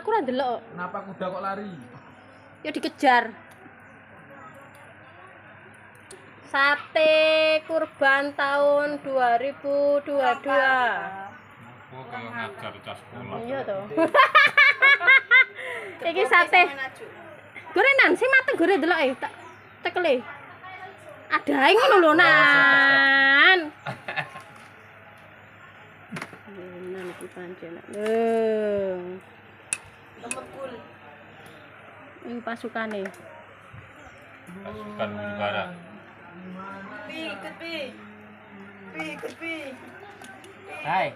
aku ora ndelok. Kenapa kuda kok lari? Ya dikejar. Sate kurban tahun 2022. Aku kalau ngajar cas sekolah. Iya toh. Iki sate. Gorenan sing mateng gore delok tak tekele. Adae ngono lho nan. Nan iki pancen. Lemepul. Ini pasukane. Pasukan negara. Ikut pi. Hai.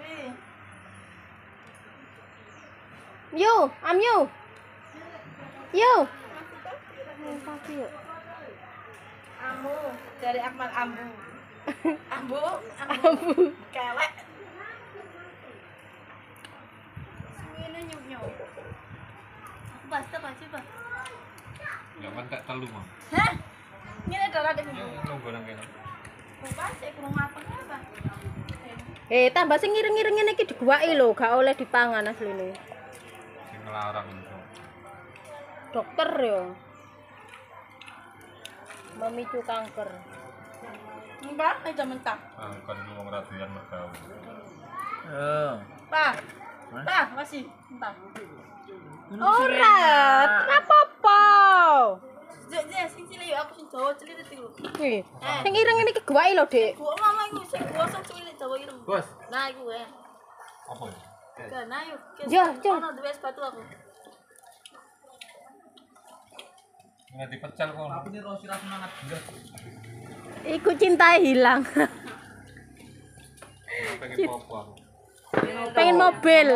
Yo, am you. Yo. Pasti yuk. Ambu dari Akmal Ambu. Ambu. Kelek. Semuanya nyup. Basta apa sih, Pak? Ya kan tak telu mah. Hah? Ini adalah ada Ya nunggu nang kene. Bukan, saya kurang mateng apa? Tambah sing ngiring-ngiring ngene iki diguwaki lho, gak oleh dipangan asline. Sing ngelarang itu. Dokter yo. Memicu kanker. Mbak, aja mentah. Kan lu wong radian mergawe. Pak. Pak, masih mentah. Ora, apa-apa. Jek, sing cilik aku sing Jawa cilik itu. Sing ireng ngene iki guwaki lho, Dik. Gua mama iku sing gosong cilik Jawa ireng. Bos. Nah, iku Apa ya? Nah, yuk. Jo. Ono duwe sepatu aku. Nggak dipecel kok. Aku ini Rosi rasa semangat bener. Iku cinta hilang. Pengen popo aku. Pengen mobil.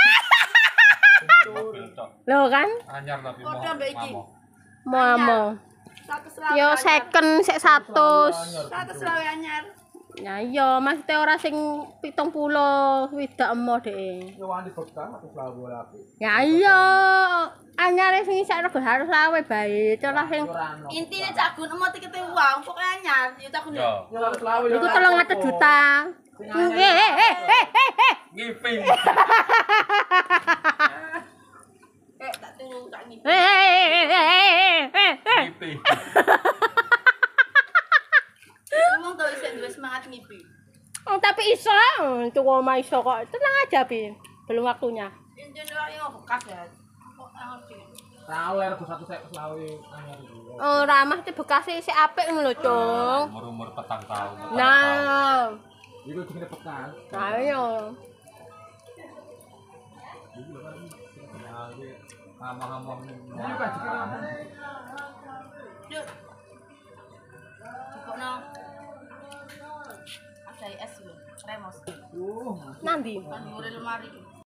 Mobil tok. Loh kan? Anyar tapi mau. Podo mbek iki. Mau. 100 Yo second sik 100. 100 lawe anyar. Ya iya, maksudnya ora sing 70 widak emo dhek. Yo wani bekal aku selalu lagi. Ya iya. Anyare sing sak rego harus lawe bae. Celah sing Intine cagun emot iki te uang, pokoke anyar. Yo cagun. Yo. Yo harus selalu. iku 300 juta. Ngipi. Tak tunggu tak ngipi. Ngipi. Ngomong tau isih duwe semangat ngipi. Oh, tapi iso. Cukup mah iso kok. Tenang aja, Bi. Belum waktunya. Injene ora yo bekas ya. Kok ngerti. Tahu ya aku satu saya selalu anyar itu. Oh, ramah te bekase isih apik ngono lho, Cung. Umur-umur petang tahun. Nah, Itu cuma bekal. ayo. Ngomong-ngomong. Ini kan juga. Yuk. Cukupno. Ada es yo. Remos. Nanti. Kan ngure lemari iki.